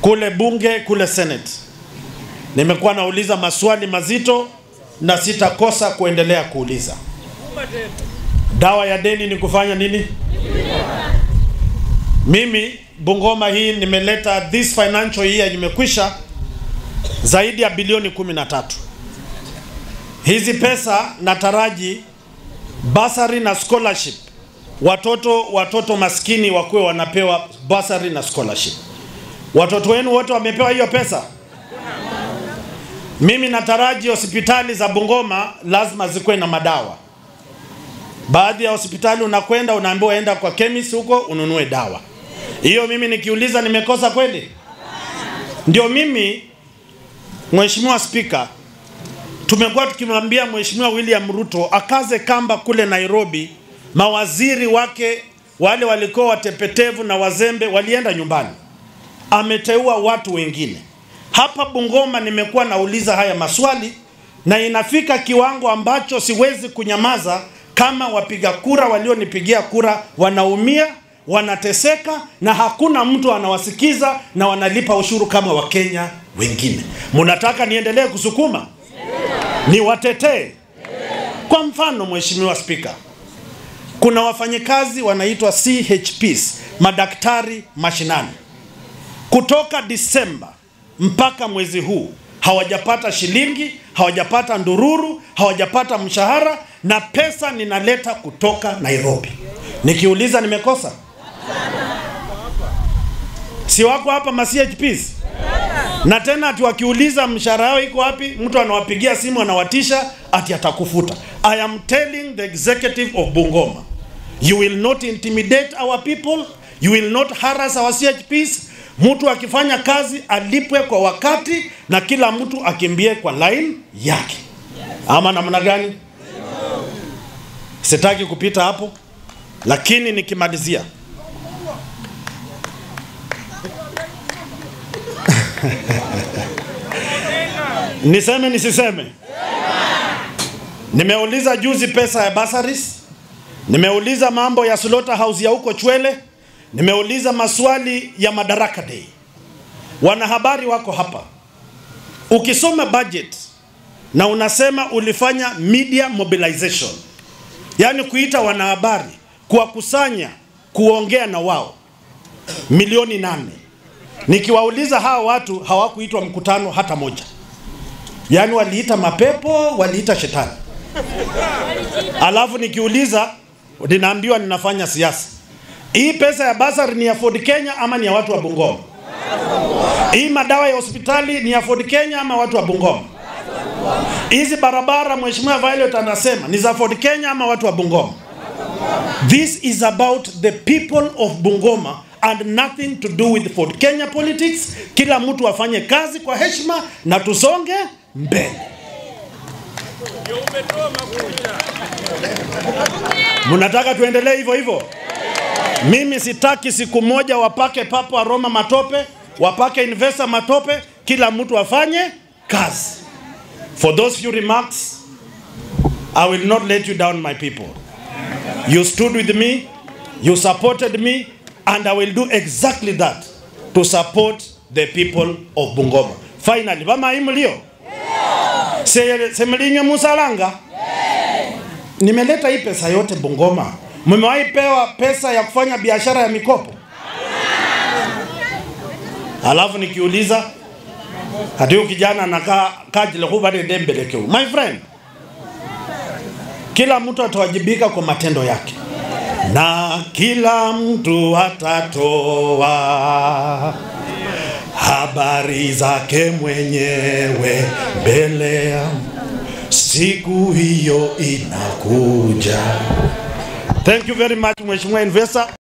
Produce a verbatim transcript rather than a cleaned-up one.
kule bunge, kule Senate. Nimekuwa nauliza maswali mazito na sitakosa kuendelea kuuliza. Dawa ya deni ni kufanya nini? Mimi Bungoma hii nimeleta this financial year nimekwisha zaidi ya bilioni kumi na tatu. Hizi pesa nataraji bursary na scholarship. Watoto watoto maskini wakuwe wanapewa bursary na scholarship. Watoto wenu wote wamepewa hiyo pesa? Mimi nataraji hospitali za Bungoma lazima zikuwe na madawa. Baadhi ya hospitali unakwenda unaambiwa enda kwa chemist huko ununue dawa. Hiyo mimi nikiuliza nimekosa kweli? Ndio mimi Mheshimiwa Speaker, tumekuwa tukimwambia Mheshimiwa William Ruto akaze kamba kule Nairobi. Mawaziri wake wale walikuwa watepetevu na wazembe walienda nyumbani. Ameteua watu wengine. Hapa Bungoma nimekuwa nauliza haya maswali na inafika kiwango ambacho siwezi kunyamaza kama wapiga kura walionipigia kura wanaumia, wanateseka na hakuna mtu anawasikiza na wanalipa ushuru kama Wakenya wengine. Mnataka niendelee kusukuma? Ni watetee? Kwa mfano Mheshimiwa Speaker, kuna wafanyikazi wanaitwa C H Ps, madaktari mashinani. Kutoka Disemba mpaka mwezi huu hawajapata shilingi, hawajapata ndururu, hawajapata mshahara na pesa ninaleta kutoka Nairobi. Nikiuliza nimekosa? Si wako hapa ma C H Ps? Na tena ati wakiuliza mshahara wao iko wapi, mtu anawapigia simu anawatisha ati atakufuta. I am telling the executive of Bungoma, you will not intimidate our people, you will not harass our C H Ps. Mtu akifanya kazi alipwe kwa wakati na kila mtu akimbie kwa line yake. Ama namna gani? Sitaki kupita hapo, lakini nikimalizia niseme nisiseme? Nimeuliza juzi pesa ya bursaries, nimeuliza mambo ya slaughterhouse ya huko Chwele, nimeuliza maswali ya Madaraka Day. Wanahabari wako hapa. Ukisoma budget na unasema ulifanya media mobilization, yani kuita wanahabari, kuwakusanya, kuongea na wao, milioni nane. Nikiwauliza hawa watu hawakuitwa mkutano hata moja. Yani waliita mapepo, waliita shetani. Alafu nikiuliza ninaambiwa ninafanya siasa. Hii pesa ya basari ni ya Ford Kenya ama ni ya watu wa Bungoma? Hii madawa ya hospitali ni ya Ford Kenya ama watu wa Bungoma? Hizi barabara Mheshimiwa Violet anasema ni za Ford Kenya ama watu wa Bungoma? This is about the people of Bungoma and nothing to do with Ford Kenya politics. Kila mtu afanye kazi kwa heshima na tusonge mbele. Mnataka tuendelee hivyo hivyo? Mimi sitaki siku moja wapake Papa Roma matope, wapake investor matope, kila mtu afanye kazi. For those few remarks, I will not let you down, my people. You stood with me, you supported me, and I will do exactly that to support the people of Bungoma. Finally, bama imulio? Se semlinga musalanga? Nimeleta hii pesa yote Bungoma. Mmewahi pewa pesa ya kufanya biashara ya mikopo? Alafu nikiuliza hadi kijana anakaa kajile kubare dembelekeo. My friend, kila mtu atawajibika kwa matendo yake. Na kila mtu atatoa habari zake mwenyewe mbele ya siku hiyo inakuja. Thank you very much, Mheshimiwa Investor.